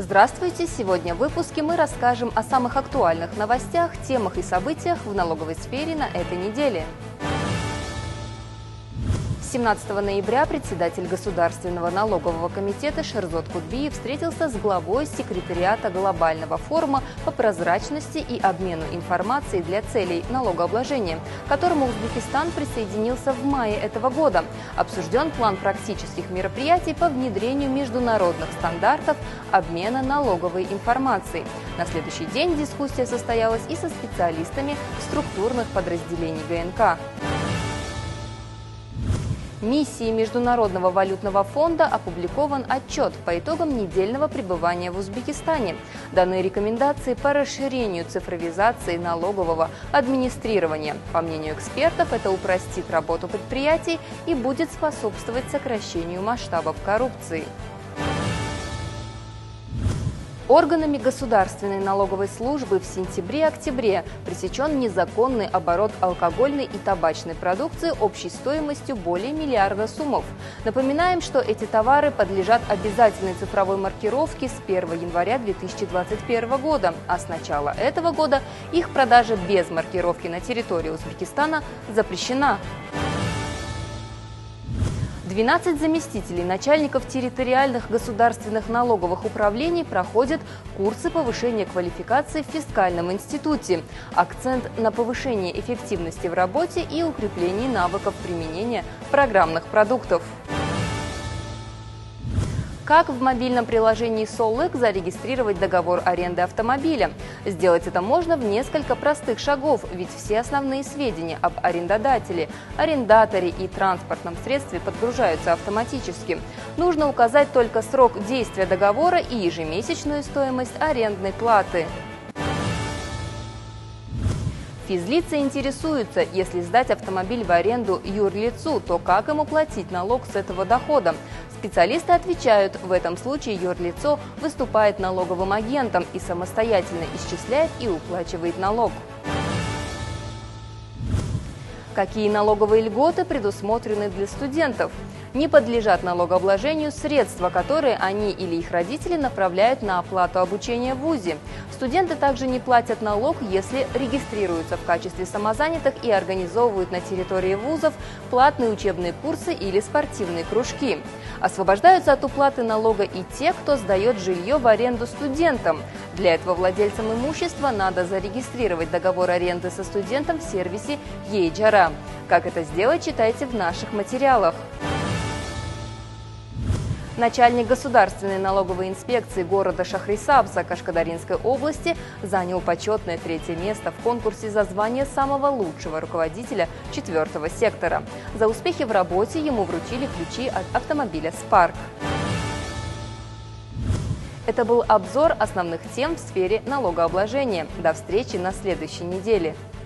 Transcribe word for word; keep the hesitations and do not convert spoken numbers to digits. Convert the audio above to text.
Здравствуйте! Сегодня в выпуске мы расскажем о самых актуальных новостях, темах и событиях в налоговой сфере на этой неделе. семнадцатого ноября председатель Государственного налогового комитета Шерзот Кудбиев встретился с главой секретариата Глобального форума по прозрачности и обмену информацией для целей налогообложения, к которому Узбекистан присоединился в мае этого года. Обсужден план практических мероприятий по внедрению международных стандартов обмена налоговой информацией. На следующий день дискуссия состоялась и со специалистами структурных подразделений ГНК. Миссии Международного валютного фонда опубликован отчет по итогам недельного пребывания в Узбекистане. Даны рекомендации по расширению цифровизации налогового администрирования. По мнению экспертов, это упростит работу предприятий и будет способствовать сокращению масштабов коррупции. Органами Государственной налоговой службы в сентябре-октябре пресечен незаконный оборот алкогольной и табачной продукции общей стоимостью более миллиарда сумов. Напоминаем, что эти товары подлежат обязательной цифровой маркировке с первого января две тысячи двадцать первого года, а с начала этого года их продажа без маркировки на территории Узбекистана запрещена. двенадцать заместителей начальников территориальных государственных налоговых управлений проходят курсы повышения квалификации в фискальном институте. Акцент на повышении эффективности в работе и укреплении навыков применения программных продуктов. Как в мобильном приложении Solek зарегистрировать договор аренды автомобиля? Сделать это можно в несколько простых шагов, ведь все основные сведения об арендодателе, арендаторе и транспортном средстве подгружаются автоматически. Нужно указать только срок действия договора и ежемесячную стоимость арендной платы. Физлицы интересуются, если сдать автомобиль в аренду юрлицу, то как ему платить налог с этого дохода? Специалисты отвечают, в этом случае юрлицо выступает налоговым агентом и самостоятельно исчисляет и уплачивает налог. Какие налоговые льготы предусмотрены для студентов? Не подлежат налогообложению средства, которые они или их родители направляют на оплату обучения в вузе. Студенты также не платят налог, если регистрируются в качестве самозанятых и организовывают на территории вузов платные учебные курсы или спортивные кружки. Освобождаются от уплаты налога и те, кто сдает жилье в аренду студентам. Для этого владельцам имущества надо зарегистрировать договор аренды со студентом в сервисе Ейджара. Как это сделать, читайте в наших материалах. Начальник Государственной налоговой инспекции города Шахрисабза Кашкадаринской области занял почетное третье место в конкурсе за звание самого лучшего руководителя четвертого сектора. За успехи в работе ему вручили ключи от автомобиля Spark. Это был обзор основных тем в сфере налогообложения. До встречи на следующей неделе.